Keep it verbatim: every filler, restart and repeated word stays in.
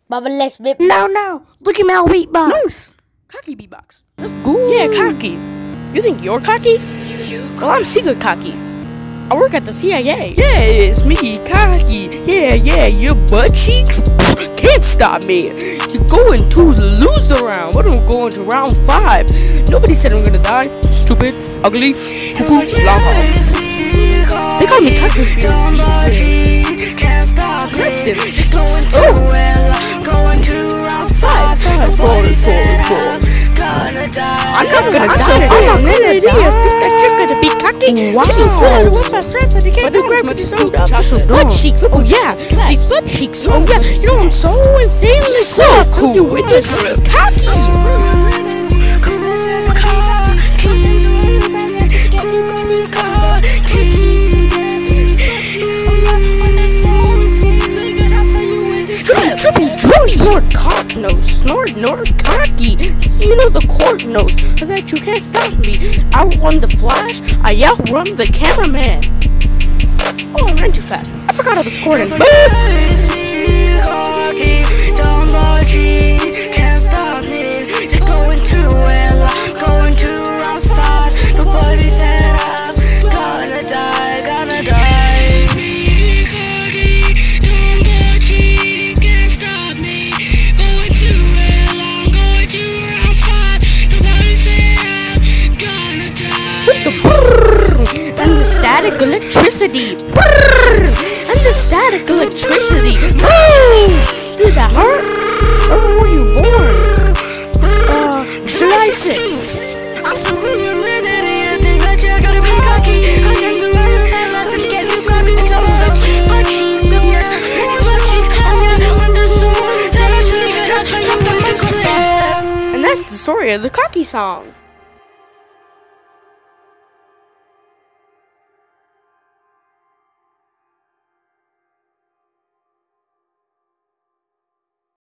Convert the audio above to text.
Bubbleless beatbox. No, no. Look at my beatbox. Nice. Cocky beatbox. That's good. Yeah, cocky. You think you're cocky? Well, I'm secret cocky. I work at the C I A. Yeah, it's me, Coki. Yeah, yeah, your butt cheeks can't stop me. You're going to lose the round. But I'm going to round five. Nobody said I'm gonna die. Stupid, ugly, cuckoo, long haul. They call me Coki. Oh, going to round five. Five, four, four, four. I'm not gonna die. I'm not gonna die. Think that you're gonna be cocky? Wow. She's slow. One fast strap that they can't grab because you're so up. Butt cheeks. Oh yeah, these butt cheeks. Oh yeah, you know I'm so insanely so cool. You with this cocky? Trippy, trippy, snort, cock nose, snort, nort, cocky. You know the court knows that you can't stop me. Outrun the Flash, I outrun the cameraman. Oh, I ran too fast. I forgot I was recording. Static electricity, brrr, and the static electricity. Boom! Did that hurt? Where were you born? Uh, July sixth. And that's the story of the Coki song.